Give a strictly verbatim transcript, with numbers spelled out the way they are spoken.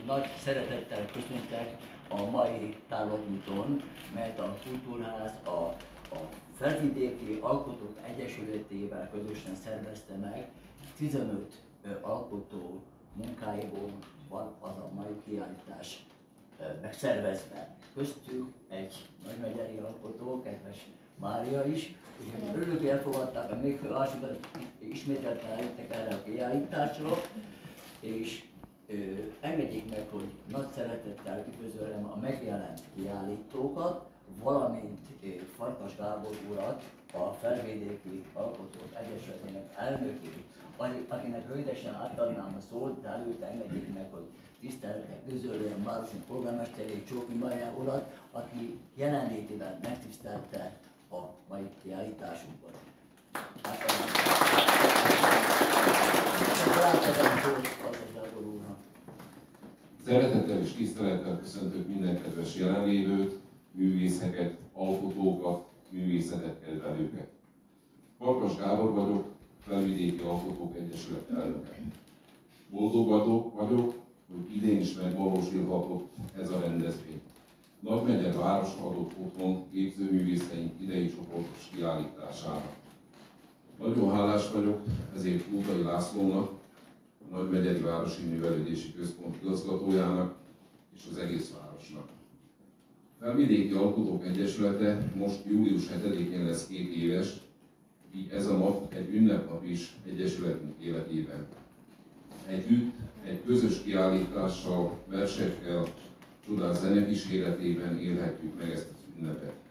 nagy szeretettel köszöntek a mai távlatúton, mert a Kultúrház a, a Felvidéki Alkotók Egyesületével közösen szervezte meg. tizenöt alkotó munkáiból van az a mai kiállítás megszervezve. Köztük egy nagymegyeri alkotó, kedves Mária is, úgyhogy örülök, hogy elfogadták, a még másokat ismételten eljöttek erre a kiállításra, és ö, engedjék meg, hogy nagy szeretettel üdvözöljem a megjelent kiállítókat, valamint ö, Farkas Gábor urat, a Felvidéki Alkotók Egyesületének elnökét, akinek rövidesen átadnám a szót, de előtte engedjék meg, hogy tisztelettel üdvözöljem városi polgármesterét, Csóki Mária urat, aki jelenlétével megtisztelte a mai kiállításunkban. Szeretettel és tisztelettel köszöntök minden kedves jelenlévőt, művészeket, alkotókat, művészetet kedvelőket. Farkas Gábor vagyok, Felvidéki Alkotók Egyesület elnöke. Boldog vagyok, hogy idén is megvalósulhatott ez a rendezvény. Nagymegyer városa adott otthon képzőművészeink idei csoportos kiállítására. Nagyon hálás vagyok ezért Útai Lászlónak, a Nagymegyeri Városi Művelődési Központ igazgatójának és az egész városnak. Felvidéki Alkotók Egyesülete most július hetedikén lesz két éves, így ez a nap egy ünnepnap is egyesületünk életében. Együtt, egy közös kiállítással, versekkel, csodás zenekíséretében élhetjük meg ezt az ünnepet.